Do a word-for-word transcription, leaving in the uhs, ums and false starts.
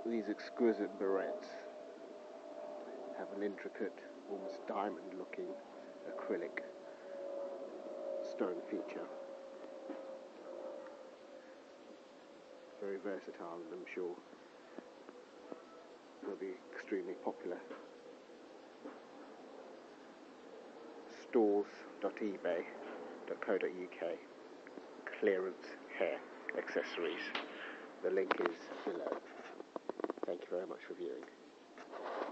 These exquisite barrettes have an intricate, almost diamond-looking acrylic stone feature. Very versatile, and I'm sure will be extremely popular. stores dot ebay dot co dot uk. Clearance hair accessories. The link is below. Thank you very much for viewing.